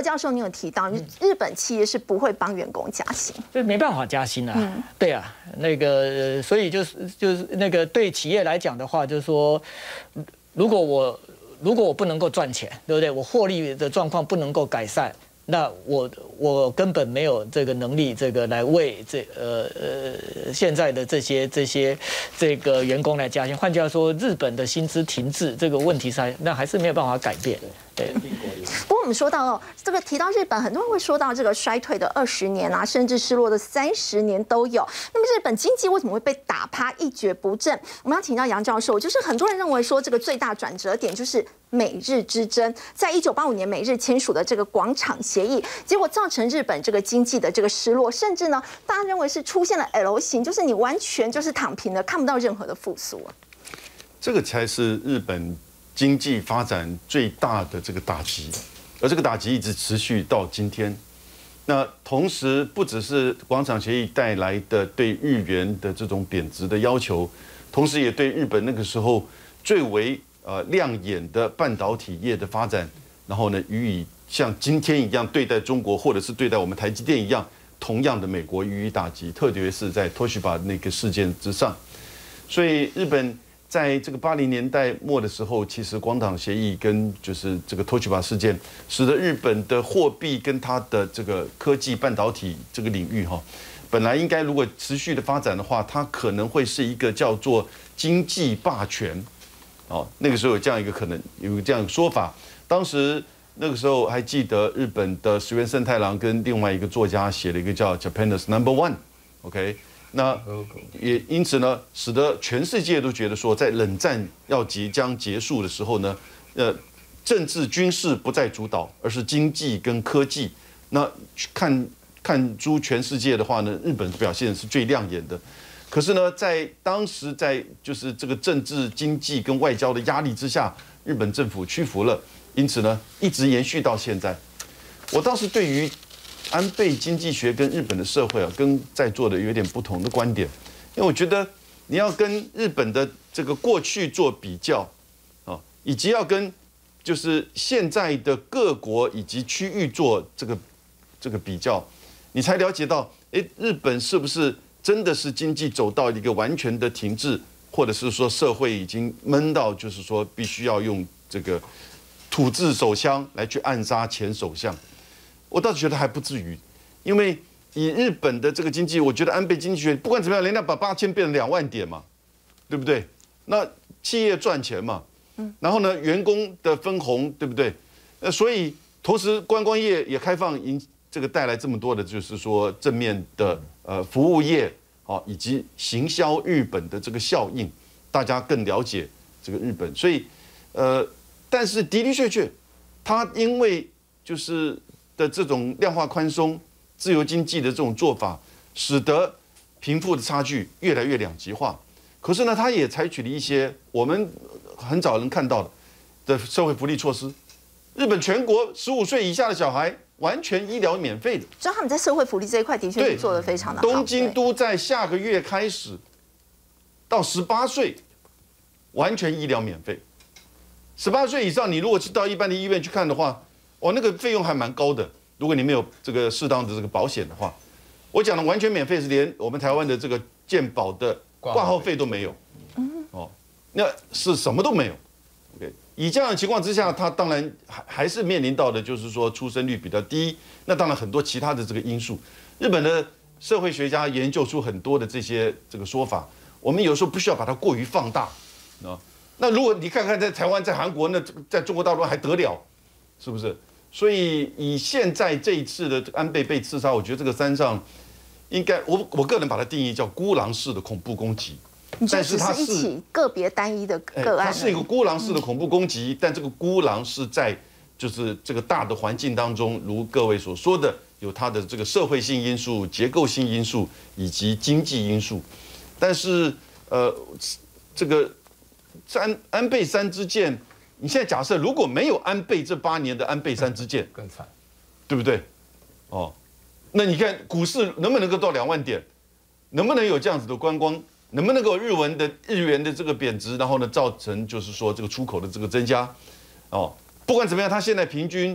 教授，你有提到，日本企业是不会帮员工加薪， 这没办法加薪啊。对啊，所以就是那个对企业来讲的话，就是说，如果我不能够赚钱，对不对？我获利的状况不能够改善。那我根本没有这个能力，来为现在的这些员工来加薪。换句话说，日本的薪资停滞这个问题上，那还是没有办法改变。对。 不过我们说到这个提到日本，很多人会说到这个衰退的20年啊，甚至失落的30年都有。那么日本经济为什么会被打趴一蹶不振？我们要请教杨教授，就是很多人认为说这个最大转折点就是美日之争，在1985年美日签署的这个广场协议，结果造成日本这个经济的这个失落，甚至呢，大家认为是出现了 L 型，就是你完全就是躺平了，看不到任何的复苏啊。 这个才是日本经济发展最大的这个打击，而这个打击一直持续到今天。那同时，不只是广场协议带来的对日元的这种贬值的要求，同时也对日本那个时候最为亮眼的半导体业的发展，然后呢予以像今天一样对待中国，或者是对待我们台积电一样，同样的美国予以打击，特别是在 Toshiba 那个事件之上。所以日本在这个80年代末的时候，其实广场协议跟就是这个 Toshiba 事件，使得日本的货币跟它的这个科技半导体这个领域本来应该如果持续的发展的话，它可能会是一个叫做经济霸权。那个时候有这样一个可能，有这样一个说法。当时那个时候还记得日本的石原慎太郎跟另外一个作家写了一个叫《Japan's Number One》，OK。那也因此呢，使得全世界都觉得说，在冷战要即将结束的时候呢，政治军事不再主导，而是经济跟科技。那看诸全世界的话呢，日本表现是最亮眼的。可是呢，在当时在就是这个政治、经济跟外交的压力之下，日本政府屈服了，因此呢，一直延续到现在。我倒是对于安倍经济学跟日本的社会跟在座的有点不同的观点，因为我觉得你要跟日本的这个过去做比较以及要跟就是现在的各国以及区域做这个比较，你才了解到，日本是不是真的是经济走到一个完全的停滞，或者是说社会已经闷到就是说必须要用这个土制手枪来去暗杀前首相。我倒是觉得还不至于，因为以日本的这个经济，我觉得安倍经济学不管怎么样，人家把8000变成2万点嘛，对不对？那企业赚钱嘛，然后呢，员工的分红，对不对？所以同时观光业也开放，这个带来这么多的，就是说正面的服务业以及行销日本的这个效应，大家更了解这个日本。所以但是的的确确，它因为就是的这种量化宽松、自由经济的这种做法，使得贫富的差距越来越两极化。可是呢，它也采取了一些我们很少能看到的社会福利措施。日本全国15岁以下的小孩完全医疗免费的， 所以他们在社会福利这一块的确是做得非常的好。 东京都在下个月开始到18岁完全医疗免费。18岁以上，你如果去到一般的医院去看的话，那个费用还蛮高的。如果你没有这个适当的这个保险的话，我讲的完全免费是连我们台湾的这个健保的挂号费都没有。那是什么都没有。OK， 以这样的情况之下，它当然还是面临到的就是说出生率比较低。那当然很多其他的这个因素，日本的社会学家研究出很多的这个说法，我们有时候不需要把它过于放大那如果你看看在台湾、在韩国，那在中国大陆还得了？是不是？所以以现在这一次的安倍被刺杀，我觉得这个山上应该我个人把它定义叫孤狼式的恐怖攻击。 但是它是一起个别单一的个案， 它是一个孤狼式的恐怖攻击，但这个孤狼是在就是这个大的环境当中，如各位所说的，有它的这个社会性因素、结构性因素以及经济因素。但是这个安倍三支箭。你现在假设如果没有安倍这8年的安倍三支箭， 更惨， 对不对？那你看股市能不能够到2万点？能不能有这样子的观光？能不能够日元的这个贬值，然后呢造成就是说这个出口的这个增加？不管怎么样，它现在平均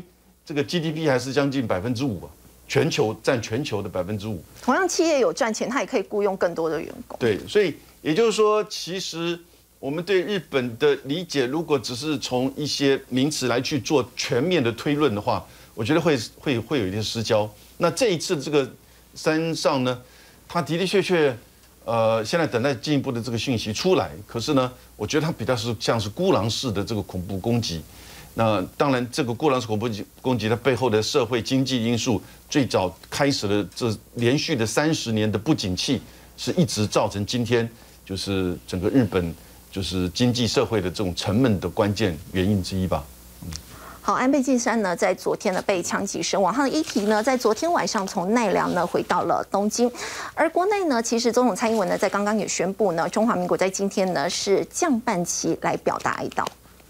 这个 GDP 还是将近5%啊，占全球的5%。 同样，企业有赚钱，它也可以雇佣更多的员工。 对，所以也就是说，其实我们对日本的理解，如果只是从一些名词来去做全面的推论的话，我觉得会有一些失焦。那这一次这个山上呢，它的确，现在等待进一步的这个讯息出来。可是呢，我觉得它比较是像是孤狼式的这个恐怖攻击。那当然，这个孤狼式恐怖攻击它背后的社会经济因素，最早开始了这连续的30年的不景气，是一直造成今天就是整个日本就是经济社会的这种沉闷的关键原因之一吧。 好，安倍晋三呢，在昨天呢被枪击身亡。他的遗体呢，在昨天晚上从奈良呢回到了东京。而国内呢，其实总统蔡英文呢，在刚刚也宣布呢，中华民国在今天呢是降半旗来表达哀悼。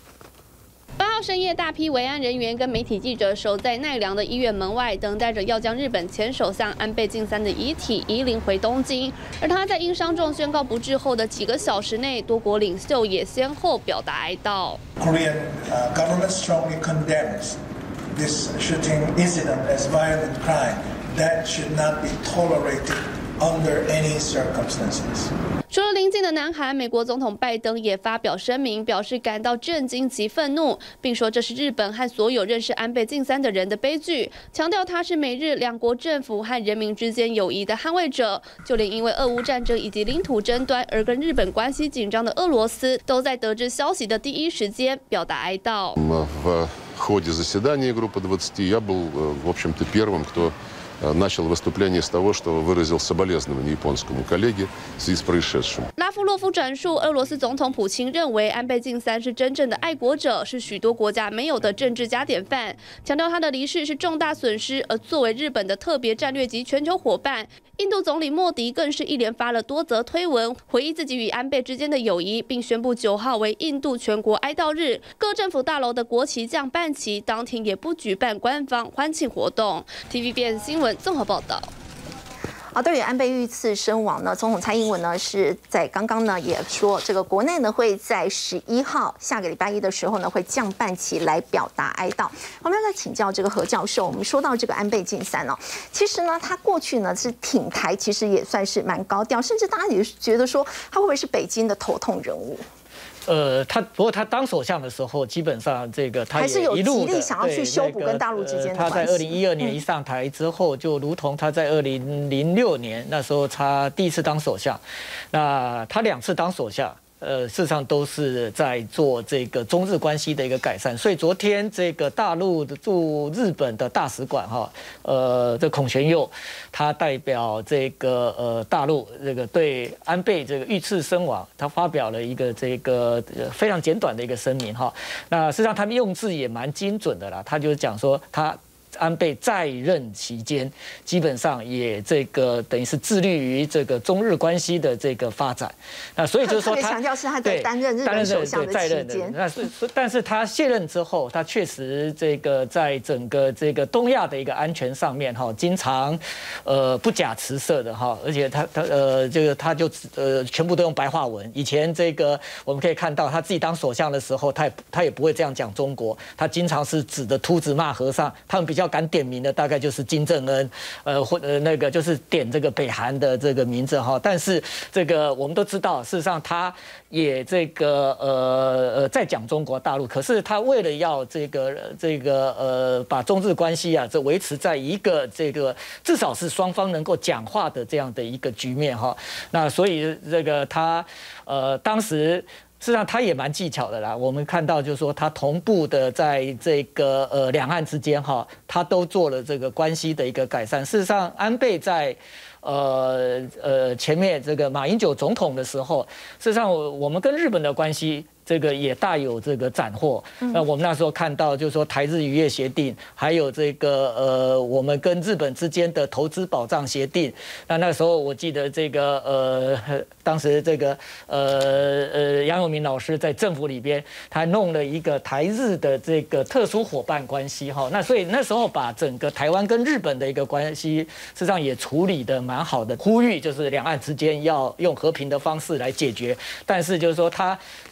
8号深夜，大批维安人员跟媒体记者守在奈良的医院门外，等待着要将日本前首相安倍晋三的遗体移灵回东京。而他在因伤重宣告不治后的几个小时内，多国领袖也先后表达哀悼。 Korean government strongly condemns this shooting incident as violent crime that should not be tolerated under any circumstances. 除了邻近的南韩，美国总统拜登也发表声明，表示感到震惊及愤怒，并说这是日本和所有认识安倍晋三的人的悲剧，强调他是美日两国政府和人民之间友谊的捍卫者。就连因为俄乌战争以及领土争端而跟日本关系紧张的俄罗斯，都在得知消息的第一时间表达哀悼。 В ходе заседания группы 20 я был, в общем-то, первым, кто начал выступление с того, что выразил соболезнования японскому коллеге в связи с происшедшим. 拉夫洛夫转述，俄罗斯总统普京认为安倍晋三是真正的爱国者，是许多国家没有的政治加典范，强调他的离世是重大损失。而作为日本的特别战略及全球伙伴，印度总理莫迪更是一连发了多则推文，回忆自己与安倍之间的友谊，并宣布9号为印度全国哀悼日，各政府大楼的国旗降半旗，当天也不举办官方欢庆活动。TVBS 新闻综合报道。 好，对于安倍遇刺身亡呢，总统蔡英文呢是在刚刚呢也说，这个国内呢会在11号下个礼拜一的时候呢会降半旗来表达哀悼。我们要再请教这个何教授，我们说到这个安倍晋三哦，其实呢他过去呢是挺台，其实也算是蛮高调，甚至大家也觉得说他会不会是北京的头痛人物？ 不过他当首相的时候，基本上这个他还是有一路极力想要去修补跟大陆之间的关系。 他在2012年一上台之后，就如同他在2006年那时候他第一次当首相，那他2次当首相。事实上都是在做这个中日关系的一个改善，所以昨天这个大陆的驻日本的大使馆这孔玄佑，他代表这个大陆这个对安倍这个遇刺身亡，他发表了一个这个非常简短的一个声明哈。那实际上他们用字也蛮精准的啦，他就讲说他。安倍在任期间，基本上也这个等于是致力于这个中日关系的这个发展。那所以就是说他强调是他在担任日本首相的期间。 但是他卸任之后，他确实这个在整个这个东亚的一个安全上面经常不假辞色的而且他就全部都用白话文。以前这个我们可以看到他自己当首相的时候，他也不会这样讲中国，他经常是指着秃子骂和尚。他们比较敢点名的大概就是金正恩，那个就是点这个北韩的这个名字但是这个我们都知道，事实上他也这个在讲中国大陆，可是他为了要把中日关系这维持在一个这个至少是双方能够讲话的这样的一个局面那所以这个他当时。事实上，他也蛮技巧的啦。我们看到，就是说，他同步的在这个两岸之间他都做了这个关系的一个改善。事实上，安倍在前面这个马英九总统的时候，事实上我们跟日本的关系。这个也大有这个斩获。那我们那时候看到，就是说台日渔业协定，还有这个我们跟日本之间的投资保障协定。那时候我记得这个当时这个杨永明老师在政府里边，他弄了一个台日的这个特殊伙伴关系那所以那时候把整个台湾跟日本的一个关系，实际上也处理的蛮好的，呼吁就是两岸之间要用和平的方式来解决。但是就是说他似乎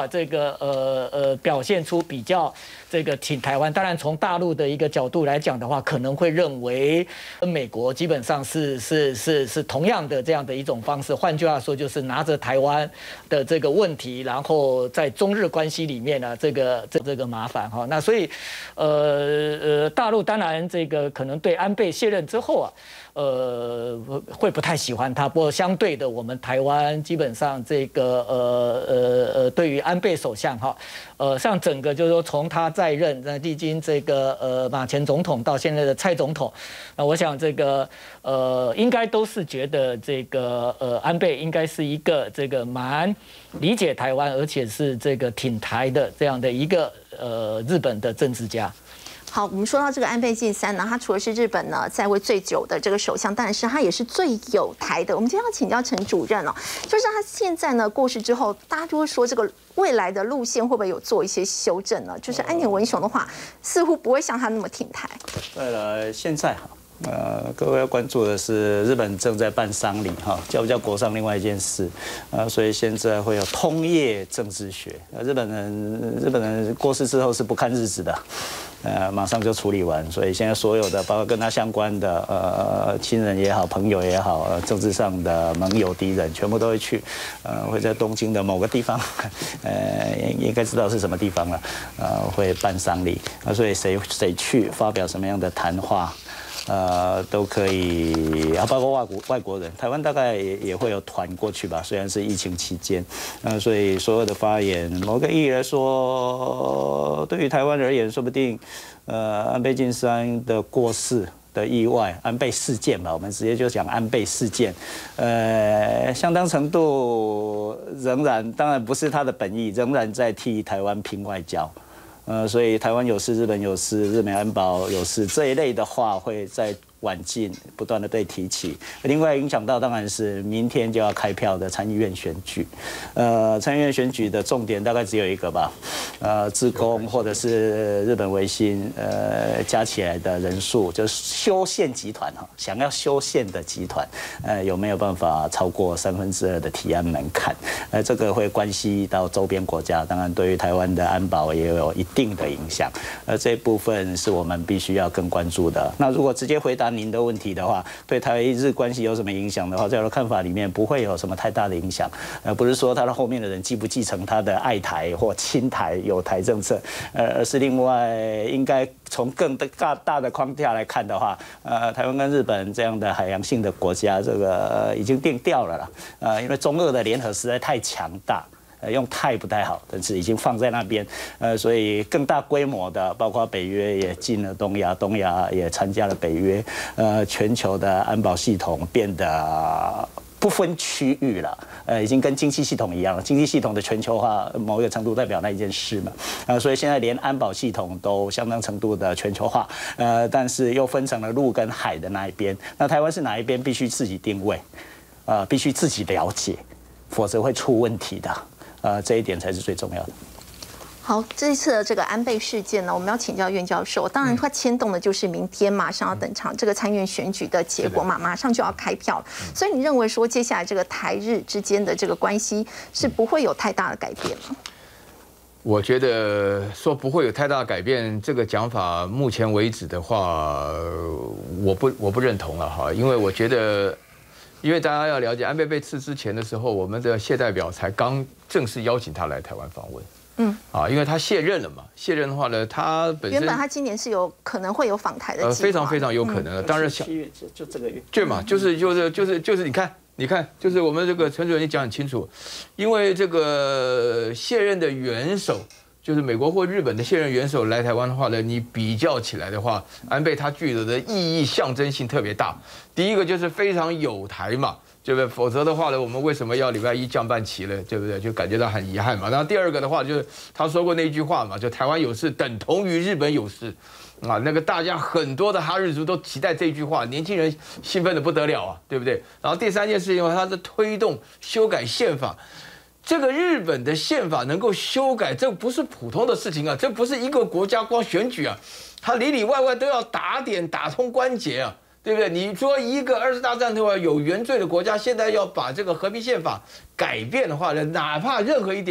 啊，这个表现出比较这个挺台湾。当然，从大陆的一个角度来讲的话，可能会认为跟美国基本上是同样的这样的一种方式。换句话说，就是拿着台湾的这个问题，然后在中日关系里面呢，这个麻烦哈。那所以大陆当然这个可能对安倍卸任之后啊。会不太喜欢他，不过相对的，我们台湾基本上这个对于安倍首相哈，像整个就是说从他在任，那历经这个马前总统到现在的蔡总统，那我想这个应该都是觉得这个安倍应该是一个这个蛮理解台湾，而且是这个挺台的这样的一个日本的政治家。 好，我们说到这个安倍晋三呢，他除了是日本呢在位最久的这个首相，但是他也是最有台的。我们今天要请教陈主任哦，就是他现在呢过世之后，大家就会说这个未来的路线会不会有做一些修正呢？就是安田文雄的话，似乎不会像他那么挺台。 对了，现在哈。各位要关注的是，日本正在办丧礼哈，叫不叫国丧另外一件事，所以现在会有通夜政治学。日本人过世之后是不看日子的，马上就处理完，所以现在所有的包括跟他相关的亲人也好、朋友也好、政治上的盟友敌人，全部都会去，会在东京的某个地方，应该知道是什么地方了，会办丧礼，所以谁去发表什么样的谈话。都可以，包括外国人，台湾大概也会有团过去吧，虽然是疫情期间，所以所有的发言，某个意义来说，对于台湾而言，说不定，安倍晋三的过世的意外，安倍事件吧，我们直接就讲安倍事件，相当程度仍然，当然不是他的本意，仍然在替台湾拼外交。所以台湾有事，日本有事，日美安保有事这一类的话，会在晚近不断的被提起。另外影响到当然是明天就要开票的参议院选举。参议院选举的重点大概只有一个吧，自公或者是日本维新，加起来的人数就是修宪集团哈，想要修宪的集团，有没有办法超过2/3的提案门槛？这个会关系到周边国家，当然对于台湾的安保也有一定的影响。这一部分是我们必须要更关注的。那如果直接回答您的问题的话，对台日关系有什么影响的话，在我的看法里面不会有什么太大的影响。不是说他的后面的人继不继承他的爱台或亲台友台政策，而是另外应该从更大的框架来看的话，台湾跟日本这样的海洋性的国家，这个已经定调了啦。因为中俄的联合实在太强大。用太不太好，但是已经放在那边，所以更大规模的，包括北约也进了东亚，东亚也参加了北约，全球的安保系统变得不分区域了，已经跟经济系统一样了。经济系统的全球化，某一个程度代表那一件事嘛，所以现在连安保系统都相当程度的全球化，但是又分成了陆跟海的那一边。那台湾是哪一边，必须自己定位，必须自己了解，否则会出问题的。这一点才是最重要的。 好，这一次的这个安倍事件呢，我们要请教苑教授。当然，它牵动的就是明天马上要登场这个参院选举的结果嘛，马上就要开票了。所以你认为说，接下来这个台日之间的这个关系是不会有太大的改变吗？ 我觉得说不会有太大的改变，这个讲法目前为止的话，我不认同了哈，因为我觉得。因为大家要了解，安倍被刺之前的时候，我们的谢代表才刚正式邀请他来台湾访问。因为他卸任了嘛，卸任的话呢，他本身原本他今年是有可能会有访台的计划， 非常非常有可能的。当然 7月就这个月， 对嘛，就是你看，就是我们这个陈主任你讲很清楚，因为这个卸任的元首。就是美国或日本的现任元首来台湾的话呢，你比较起来的话，安倍他具有的意义象征性特别大。第一个就是非常有台嘛，对不对？否则的话呢，我们为什么要礼拜一降半旗呢？对不对？就感觉到很遗憾嘛。然后第二个的话，就是他说过那句话嘛，就台湾有事等同于日本有事。啊，那个大家很多的哈日族都期待这句话，年轻人兴奋的不得了啊，对不对？然后第三件事情，他是推动修改宪法。这个日本的宪法能够修改，这不是普通的事情啊！这不是一个国家光选举啊，它里里外外都要打点打通关节啊，对不对？你说一个20大战后有原罪的国家，现在要把这个和平宪法改变的话呢，哪怕任何一点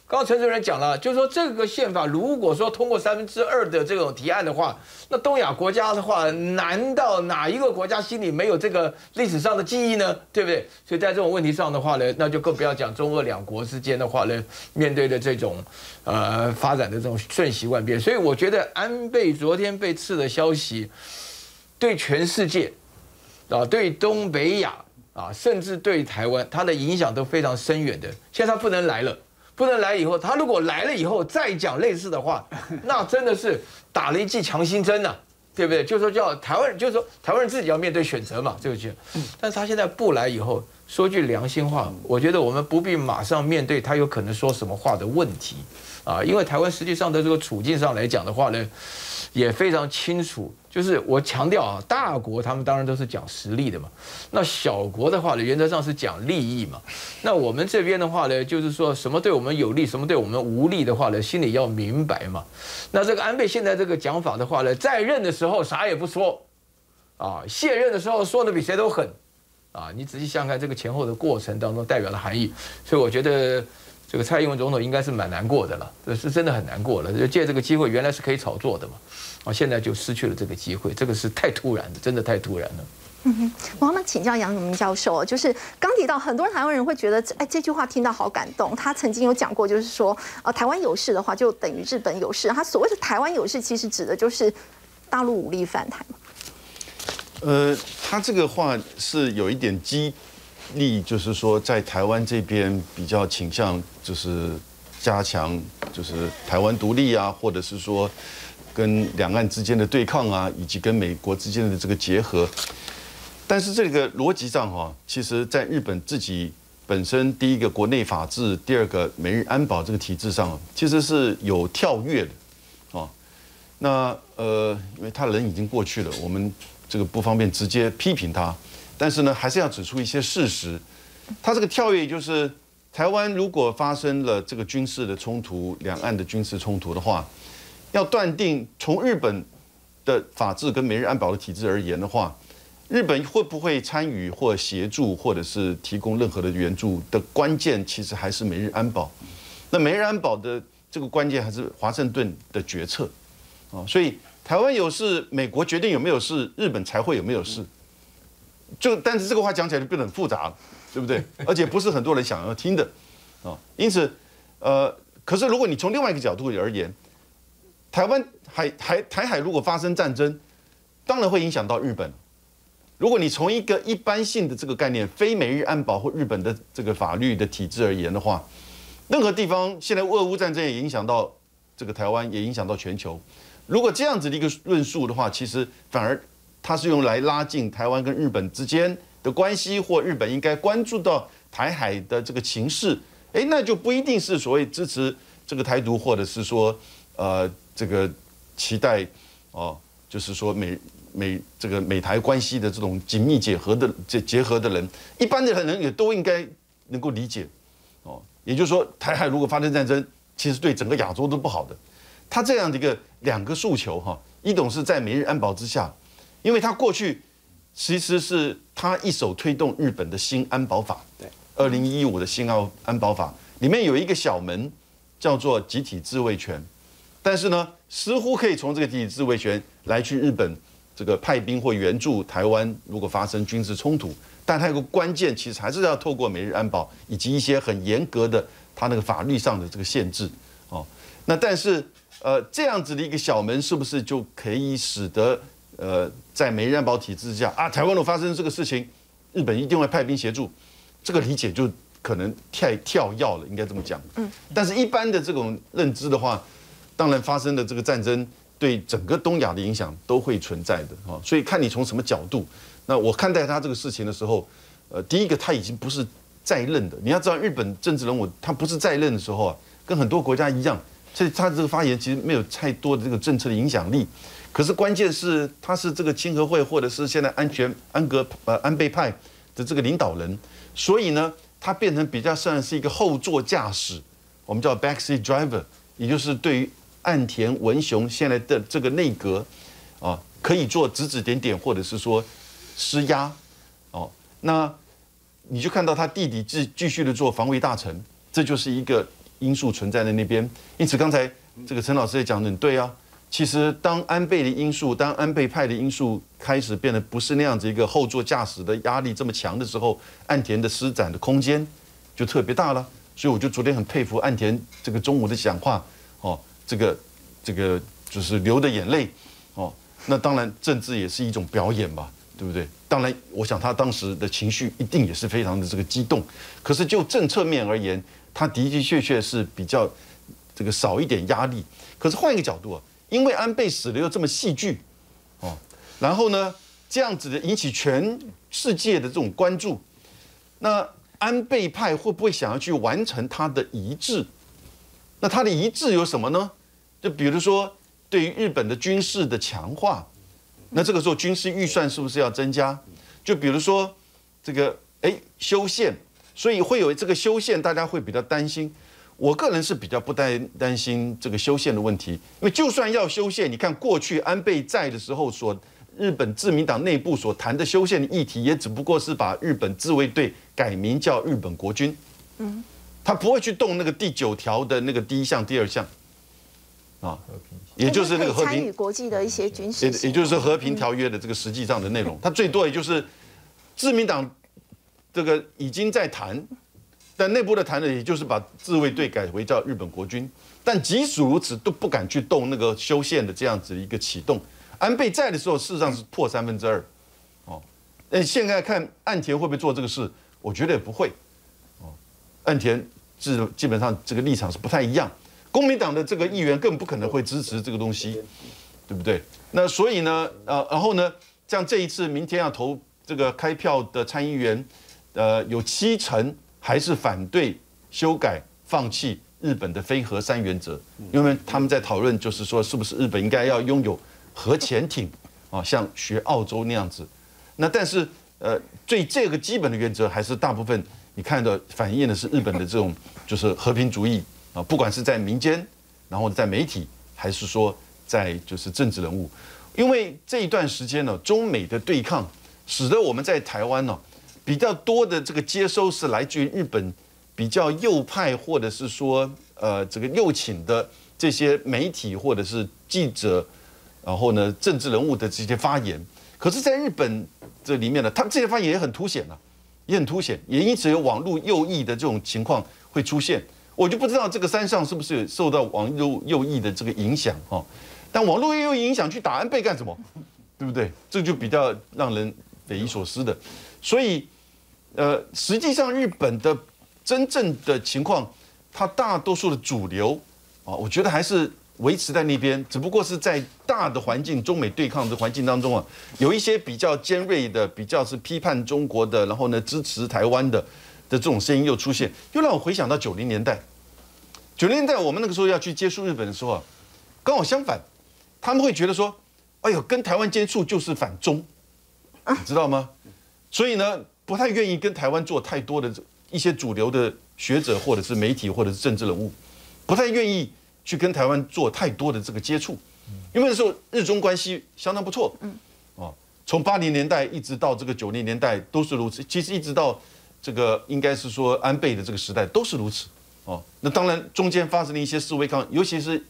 刚刚陈主任讲了，就是说这个宪法如果说通过2/3的这种提案的话，那东亚国家的话，难道哪一个国家心里没有这个历史上的记忆呢？对不对？所以在这种问题上的话呢，那就更不要讲中俄两国之间的话呢，面对的这种发展的这种瞬息万变。所以我觉得安倍昨天被刺的消息，对全世界啊，对东北亚啊，甚至对台湾，它的影响都非常深远的。现在他不能来了。不能来以后，他如果来了以后再讲类似的话，那真的是打了一剂强心针呐，对不对？就是说叫台湾人，就是说台湾人自己要面对选择嘛，这个就。但是他现在不来以后，说句良心话，我觉得我们不必马上面对他有可能说什么话的问题啊，因为台湾实际上的这个处境上来讲的话呢，也非常清楚。就是我强调啊，大国他们当然都是讲实力的嘛，那小国的话呢，原则上是讲利益嘛。那我们这边的话呢，就是说什么对我们有利，什么对我们无利的话呢，心里要明白嘛。那这个安倍现在这个讲法的话呢，在任的时候啥也不说，啊，卸任的时候说的比谁都狠，啊，你仔细想想看这个前后的过程当中代表的含义，所以我觉得这个蔡英文总统应该是蛮难过的了，这是真的很难过了。就借这个机会，原来是可以炒作的嘛。啊，现在就失去了这个机会，这个是太突然的，真的太突然了。 我要请教杨永明教授，就是刚提到很多台湾人会觉得，这句话听到好感动。他曾经有讲过，就是说，台湾有事的话，就等于日本有事。他所谓的台湾有事，其实指的就是大陆武力犯台嘛。 他这个话是有一点激励，就是说在台湾这边比较倾向就是加强就是台湾独立啊，或者是说跟两岸之间的对抗啊，以及跟美国之间的这个结合。但是这个逻辑上哈，其实在日本自己本身第一个国内法治，第二个美日安保这个体制上，其实是有跳跃的啊。那因为他人已经过去了，我们这个不方便直接批评他，但是呢，还是要指出一些事实。他这个跳跃就是台湾如果发生了这个军事的冲突，两岸的军事冲突的话，要断定从日本的法治跟美日安保的体制而言的话，日本会不会参与或协助或者是提供任何的援助的关键，其实还是美日安保。那美日安保的这个关键还是华盛顿的决策啊，所以台湾有事，美国决定有没有事，日本才会有没有事。但是这个话讲起来就变得很复杂了，对不对？而且不是很多人想要听的啊。因此，可是如果你从另外一个角度而言，台湾台海如果发生战争，当然会影响到日本。如果你从一个一般性的这个概念，非美日安保或日本的这个法律的体制而言的话，任何地方现在俄乌战争也影响到这个台湾，也影响到全球。如果这样子的一个论述的话，其实反而它是用来拉近台湾跟日本之间的关系，或日本应该关注到台海的这个情势，那就不一定是所谓支持这个台独，或者是说这个期待就是说美台关系的这种紧密结合的人，一般的人也都应该能够理解也就是说，台海如果发生战争，其实对整个亚洲都不好的。他这样的一个两个诉求一种是在美日安保之下，因为他过去其实是他一手推动日本的新安保法，对，2015的新安保法里面有一个小门叫做集体自卫权，但是呢，似乎可以从这个集体自卫权来去日本这个派兵或援助台湾，如果发生军事冲突，但它有个关键，其实还是要透过美日安保以及一些很严格的它那个法律上的这个限制那但是这样子的一个小门，是不是就可以使得在美日安保体制之下台湾如果发生这个事情，日本一定会派兵协助？这个理解就可能太跳跃了，应该这么讲。但是一般的这种认知的话，当然发生的这个战争对整个东亚的影响都会存在的所以看你从什么角度。那我看待他这个事情的时候，第一个他已经不是在任的。你要知道，日本政治人物他不是在任的时候跟很多国家一样，所以他这个发言其实没有太多的这个政策的影响力。可是关键是他是这个亲和会或者是现在安倍派的这个领导人，所以呢，他变成比较算是一个后座驾驶，我们叫 backseat driver， 也就是对于岸田文雄现在的这个内阁可以做指指点点，或者是说施压那你就看到他弟弟继续的做防卫大臣，这就是一个因素存在在那边。因此，刚才这个陈老师也讲得很对啊。其实，当安倍的因素，当安倍派的因素开始变得不是那样子一个后座驾驶的压力这么强的时候，岸田的施展的空间就特别大了。所以，我就昨天很佩服岸田这个中午的讲话，哦，这个就是流的眼泪，哦，那当然政治也是一种表演吧，对不对？当然，我想他当时的情绪一定也是非常的这个激动。可是就政策面而言，他的的确确是比较这个少一点压力。可是换一个角度啊。因为安倍死了又这么戏剧，哦，然后呢，这样子的引起全世界的这种关注，那安倍派会不会想要去完成他的遗志？那他的遗志有什么呢？就比如说对于日本的军事的强化，那这个时候军事预算是不是要增加？就比如说这个修宪，所以会有这个修宪，大家会比较担心。我个人是比较不担心这个修宪的问题，因为就算要修宪，你看过去安倍在的时候日本自民党内部所谈的修宪的议题，也只不过是把日本自卫队改名叫日本国军，他不会去动那个第9条的那个第1项、第2项，啊，也就是那个和平参与国际的一些军事， 也就是和平条约的这个实际上的内容，他最多也就是自民党这个已经在谈。但内部的谈的，也就是把自卫队改为叫日本国军，但即使如此，都不敢去动那个修宪的这样子一个启动。安倍在的时候，事实上是破2/3，哦，那现在看岸田会不会做这个事？我觉得也不会，哦，岸田基本上这个立场是不太一样，公民党的这个议员更不可能会支持这个东西，对不对？那所以呢，然后呢，像这一次明天要投这个开票的参议员，有70%。还是反对修改、放弃日本的非核3原则，因为他们在讨论，就是说，是不是日本应该要拥有核潜艇啊，像学澳洲那样子。那但是最这个基本的原则，还是大部分你看到反映的是日本的这种就是和平主义啊，不管是在民间，然后在媒体，还是说在就是政治人物，因为这一段时间呢，中美的对抗，使得我们在台湾呢。比较多的这个接收是来自于日本比较右派，或者是说这个右倾的这些媒体或者是记者，然后呢政治人物的这些发言。可是，在日本这里面呢，他们这些发言也很凸显了，也很凸显，也因此有网络右翼的这种情况会出现。我就不知道这个山上是不是受到网络右翼的这个影响哈？但网络右翼影响去打安倍干什么？对不对？这就比较让人匪夷所思的。所以。实际上，日本的真正的情况，它大多数的主流啊，我觉得还是维持在那边，只不过是在大的环境、中美对抗的环境当中啊，有一些比较尖锐的、比较是批判中国的，然后呢支持台湾的这种声音又出现，又让我回想到90年代。90年代我们那个时候要去接触日本的时候啊，刚好相反，他们会觉得说，哎呦，跟台湾接触就是反中，你知道吗？所以呢。不太愿意跟台湾做太多的一些主流的学者或者是媒体或者是政治人物，不太愿意去跟台湾做太多的这个接触，因为那时候日中关系相当不错，哦，从80年代一直到这个90年代都是如此，其实一直到这个应该是说安倍的这个时代都是如此，哦，那当然中间发生了一些示威抗议，尤其是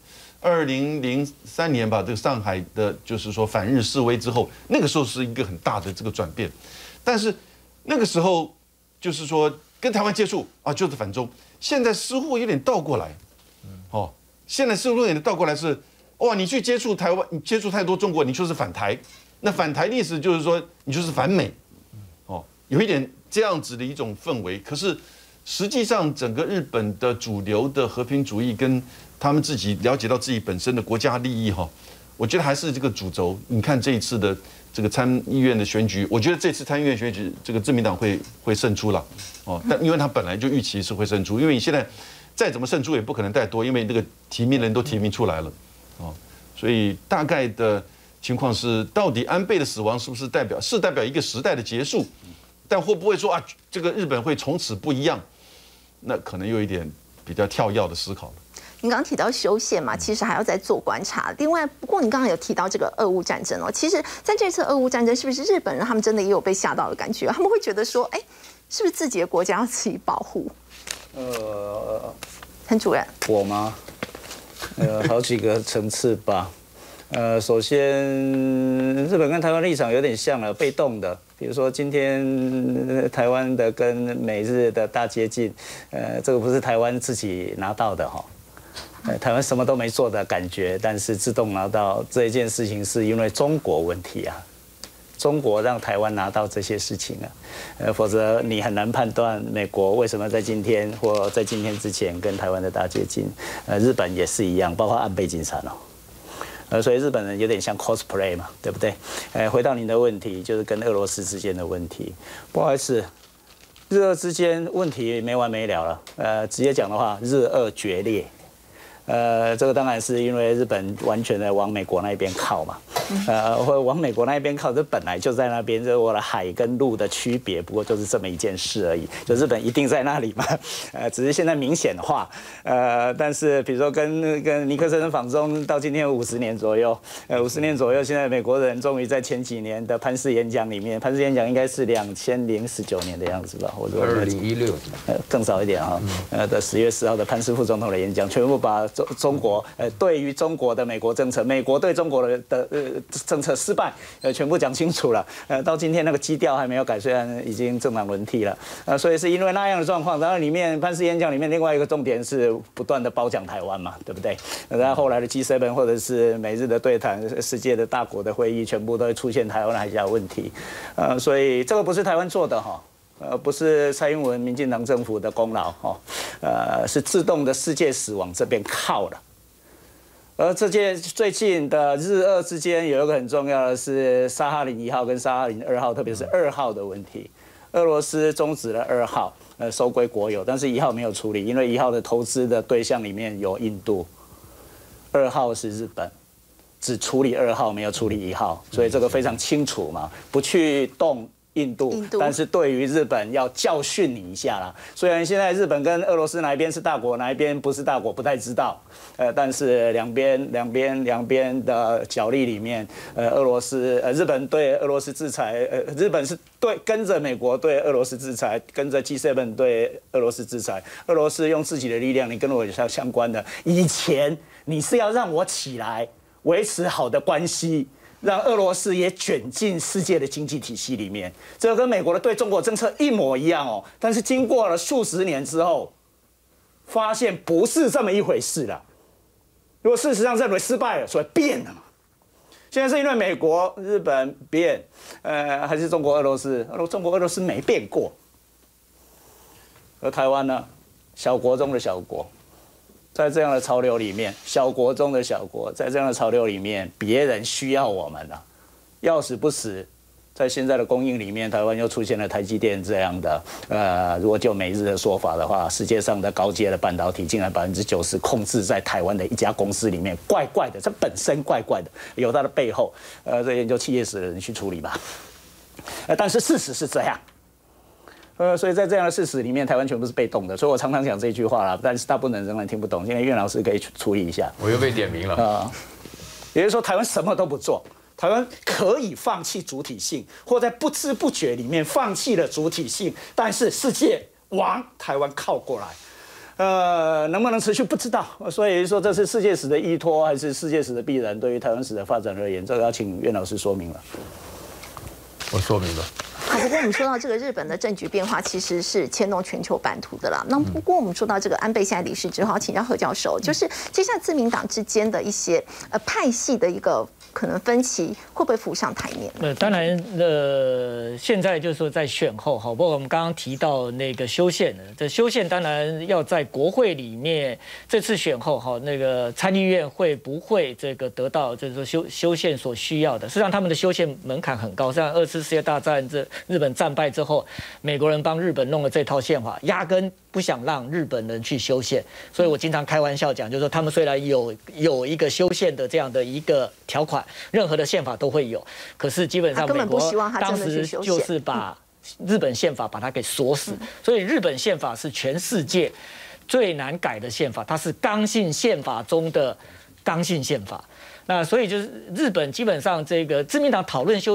2003年吧，这个上海的就是说反日示威之后，那个时候是一个很大的这个转变，但是。那个时候就是说跟台湾接触啊，就是反中。现在似乎有点倒过来，哦，现在似乎有点倒过来是，哇，你去接触台湾，你接触太多中国，你就是反台。那反台的意思就是说你就是反美，哦，有一点这样子的一种氛围。可是实际上，整个日本的主流的和平主义跟他们自己了解到自己本身的国家利益哈，我觉得还是这个主轴。你看这一次的。这个参议院的选举，我觉得这次参议院选举，这个自民党会胜出了，哦，但因为他本来就预期是会胜出，因为你现在再怎么胜出也不可能太多，因为那个提名人都提名出来了，哦，所以大概的情况是，到底安倍的死亡是不是代表一个时代的结束？但会不会说啊，这个日本会从此不一样？那可能有一点比较跳跃的思考了。 您刚刚提到修宪嘛，其实还要再做观察。另外，不过你刚刚有提到这个俄乌战争哦，其实在这次俄乌战争，是不是日本人他们真的也有被吓到的感觉？他们会觉得说，哎，是不是自己的国家要自己保护？ 陈主任， 我吗？好几个层次吧。首先，日本跟台湾立场有点像了，被动的。比如说今天台湾的跟美日的大接近，这个不是台湾自己拿到的哈。台湾什么都没做的感觉，但是自动拿到这一件事情，是因为中国问题啊，中国让台湾拿到这些事情啊，否则你很难判断美国为什么在今天或在今天之前跟台湾的大接近，日本也是一样，包括安倍晋三哦。所以日本人有点像 cosplay 嘛，对不对？回到您的问题，就是跟俄罗斯之间的问题。不好意思，日俄之间问题没完没了了。直接讲的话，日俄决裂。这个当然是因为日本完全的往美国那边靠嘛，或往美国那边靠，这本来就在那边，就是我的海跟陆的区别，不过就是这么一件事而已。就日本一定在那里嘛，只是现在明显化。但是比如说跟尼克森访中到今天50年左右，50年左右，现在美国人终于在前几年的潘氏演讲里面，潘氏演讲应该是2019年的样子吧，或者 2016， 更早一点哈，的10月10号的潘氏副总统的演讲，全部把中国对于中国的美国政策，美国对中国的政策失败，全部讲清楚了。到今天那个基调还没有改，虽然已经政党轮替了。所以是因为那样的状况，然后里面潘氏演讲里面另外一个重点是不断的褒奖台湾嘛，对不对？然后后来的 G7 或者是美日的对谈，世界的大国的会议，全部都会出现台湾海峡问题。所以这个不是台湾做的哈。不是蔡英文民进党政府的功劳是自动的世界史往这边靠了。而这件最近的日俄之间有一个很重要的是沙哈林1号跟沙哈林2号，特别是2号的问题。俄罗斯终止了2号，收归国有，但是1号没有处理，因为1号的投资的对象里面有印度，2号是日本，只处理2号，没有处理1号，所以这个非常清楚嘛，不去动印度，但是对于日本要教训你一下啦。虽然现在日本跟俄罗斯哪一边是大国，哪一边不是大国，不太知道。但是两边的角力里面，日本对俄罗斯制裁，日本是跟着美国对俄罗斯制裁，跟着 G7 对俄罗斯制裁。俄罗斯用自己的力量，你跟我相关的，以前你是要让我起来维持好的关系。让俄罗斯也卷进世界的经济体系里面，这跟美国的对中国政策一模一样哦。但是经过了数十年之后，发现不是这么一回事了。如果事实上认为失败了，所以变了嘛。现在是因为美国、日本变，还是中国、俄罗斯？中国、俄罗斯没变过。而台湾呢，小国中的小国。在这样的潮流里面，小国中的小国，在这样的潮流里面，别人需要我们了，要死不死。在现在的供应里面，台湾又出现了台积电这样的，如果就美日的说法的话，世界上的高阶的半导体竟然90%控制在台湾的一家公司里面，怪怪的，这本身怪怪的，有它的背后，这研究企业史的人去处理吧。但是事实是这样。所以在这样的事实里面，台湾全部是被动的，所以我常常讲这句话啦，但是大部分人仍然听不懂。今天岳老师可以处理一下。 我又被点名了也就是说，台湾什么都不做，台湾可以放弃主体性，或在不知不觉里面放弃了主体性，但是世界往台湾靠过来。能不能持续不知道，所以说这是世界史的依托，还是世界史的必然？对于台湾史的发展而言，这个要请岳老师说明了。 我说明了。 好，不过我们说到这个日本的政局变化，其实是牵动全球版图的啦。那不过我们说到这个安倍现在离世之后，请教何教授，就是接下来自民党之间的一些派系的一个可能分歧，会不会浮上台面？ 当然，现在就是说在选后，好，不过我们刚刚提到那个修宪的，这修宪当然要在国会里面，这次选后，哈，那个参议院会不会这个得到就是说修宪所需要的？实际上他们的修宪门槛很高，像2次世界大战日本战败之后，美国人帮日本弄了这套宪法，压根不想让日本人去修宪，所以我经常开玩笑讲，就是说他们虽然有一个修宪的这样的一个条款，任何的宪法都会有，可是基本上美国当时就是把日本宪法把它给锁死，所以日本宪法是全世界最难改的宪法，它是刚性宪法中的刚性宪法。那所以就是日本基本上这个自民党讨论修宪，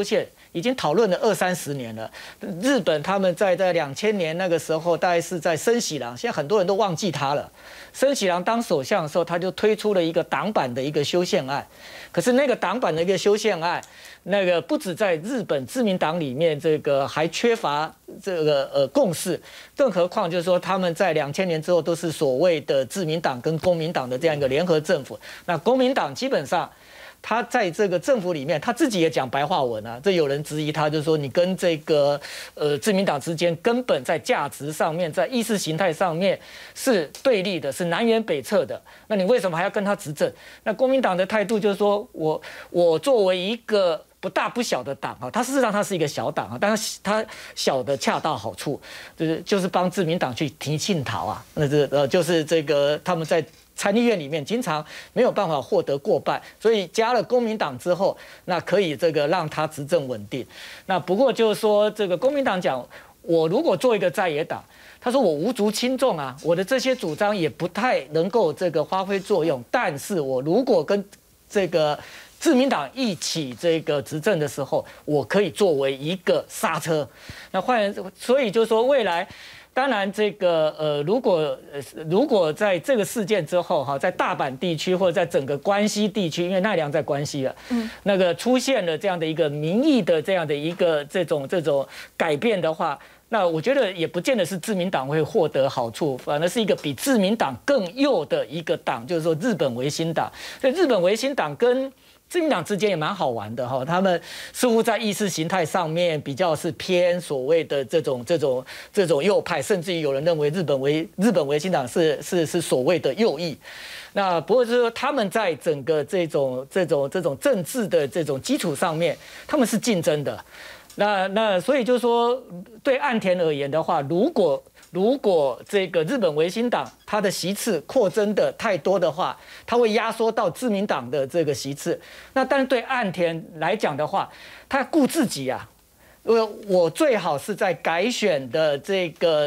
已经讨论了20-30年了。日本他们在2000年那个时候，大概是在森喜朗，现在很多人都忘记他了。森喜朗当首相的时候，他就推出了一个党版的一个修宪案。可是那个党版的一个修宪案，那个不止在日本自民党里面，这个还缺乏这个共识，更何况就是说他们在2000年之后都是所谓的自民党跟公民党的这样一个联合政府。那公民党基本上，他在这个政府里面，他自己也讲白话文啊。这有人质疑他，就是说你跟这个自民党之间根本在价值上面，在意识形态上面是对立的，是南辕北辙的。那你为什么还要跟他执政？那国民党的态度就是说，我作为一个不大不小的党啊，它事实上它是一个小党啊，但是它小的恰到好处，就是帮自民党去提庆桃啊。那就是这个他们在参议院里面经常没有办法获得过半，所以加了公民党之后，那可以这个让他执政稳定。那不过就是说，这个公民党讲，我如果做一个在野党，他说我无足轻重啊，我的这些主张也不太能够这个发挥作用。但是我如果跟这个自民党一起这个执政的时候，我可以作为一个刹车。那所以就是说未来。当然，这个如果在这个事件之后哈，在大阪地区或者在整个关西地区，因为奈良在关西了，那个出现了这样的一个民意的这样的一个这种改变的话，那我觉得也不见得是自民党会获得好处，反而是一个比自民党更右的一个党，就是说日本维新党。所以日本维新党跟自民党之间也蛮好玩的哈，他们似乎在意识形态上面比较是偏所谓的这种右派，甚至于有人认为日本维新党是所谓的右翼。那不过就是说他们在整个这种政治的这种基础上面，他们是竞争的。那所以就是说，对岸田而言的话，如果这个日本维新党它的席次扩增的太多的话，它会压缩到自民党的这个席次。那但是对岸田来讲的话，他顾自己啊，我最好是在改选的这个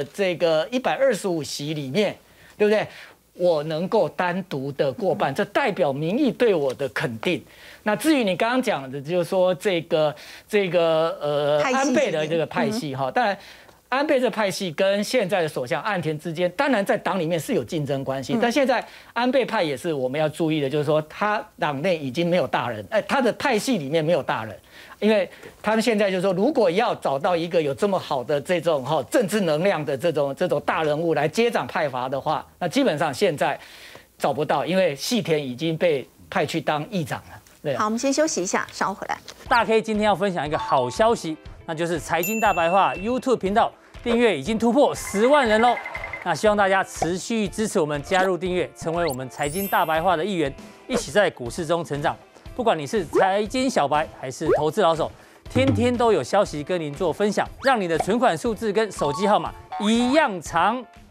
125席里面，对不对？我能够单独的过半，这代表民意对我的肯定。那至于你刚刚讲的，就是说这个安倍的这个派系哈，当然。安倍这派系跟现在的首相岸田之间，当然在党里面是有竞争关系，但现在安倍派也是我们要注意的，就是说他党内已经没有大人，他的派系里面没有大人，因为他们现在就是说，如果要找到一个有这么好的这种政治能量的这种大人物来接掌派阀的话，那基本上现在找不到，因为细田已经被派去当议长了。对， 好，我们先休息一下，稍后回来。 大 K 今天要分享一个好消息，那就是财经大白话 YouTube 频道订阅已经突破10万人喽！那希望大家持续支持我们，加入订阅，成为我们财经大白话的一员，一起在股市中成长。不管你是财经小白还是投资老手，天天都有消息跟您做分享，让你的存款数字跟手机号码一样长。